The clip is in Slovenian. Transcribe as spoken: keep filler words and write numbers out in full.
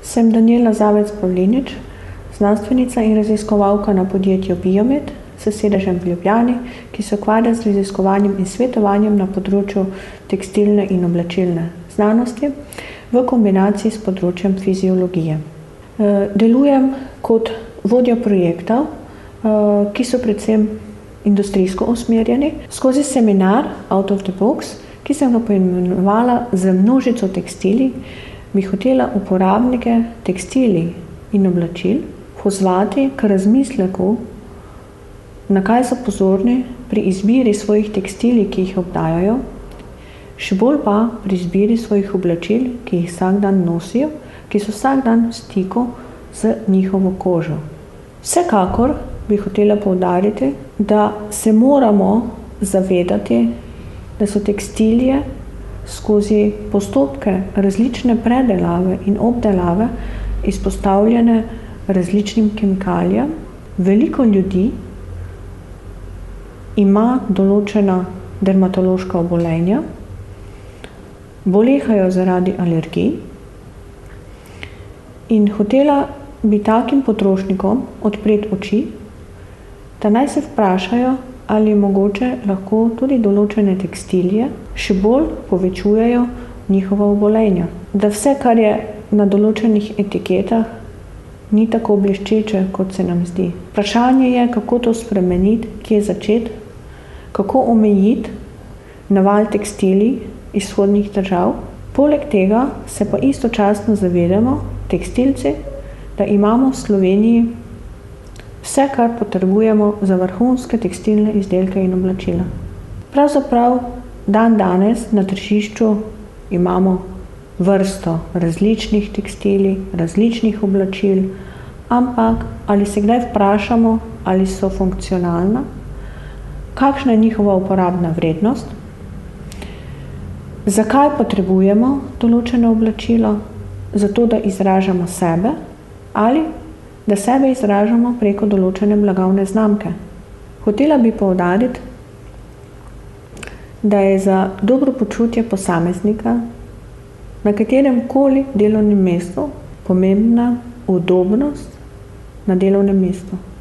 Sem Danijela Zavec Pavlinič, znanstvenica in raziskovalka na podjetju Biomet s sedežem v Ljubljani, ki se ukvarja z raziskovanjem in svetovanjem na področju tekstilne in oblačilne znanosti v kombinaciji s področjem fiziologije. Delujem kot vodja projektov, ki so predvsem industrijsko usmerjeni. Skozi seminar Out of the Box, ki sem ga poimenovala Z množico tekstili, bi hotela uporabnike tekstilij in oblačil pozvati k razmisleku, na kaj so pozorni pri izbiri svojih tekstilij, ki jih obdajajo, še bolj pa pri izbiri svojih oblačil, ki jih vsak dan nosijo, ki so vsak dan v stiku z njihovo kožo. Vsekakor bi hotela poudariti, da se moramo zavedati, da so tekstilije skozi postopke različne predelave in obdelave izpostavljene različnim kemikalijam. Veliko ljudi ima določena dermatološka obolenja, bolehajo zaradi alergij in hotela bi takim potrošnikom odpreti oči, da naj se vprašajo, ali mogoče lahko tudi določene tekstilije še bolj povečujejo njihova obolenja. Da vse, kar je na določenih etiketah, ni tako bleščeče, kot se nam zdi. Vprašanje je, kako to spremeniti, kje začeti, kako omejiti naval tekstilij iz vzhodnih držav. Poleg tega se pa istočasno zavedamo, tekstilci, da imamo v Sloveniji vse, kar potrebujemo za vrhunske tekstilne izdelke in oblačila. Pravzaprav dan danes na tržišču imamo vrsto različnih tekstilij, različnih oblačil, ampak ali se kdaj vprašamo, ali so funkcionalna, kakšna je njihova uporabna vrednost, zakaj potrebujemo določeno oblačilo, zato da izražamo sebe ali da sebe izražamo preko določene blagovne znamke. Hotela bi poudariti, da je za dobro počutje posameznika na katerem koli delovnem mestu pomembna udobnost na delovnem mestu.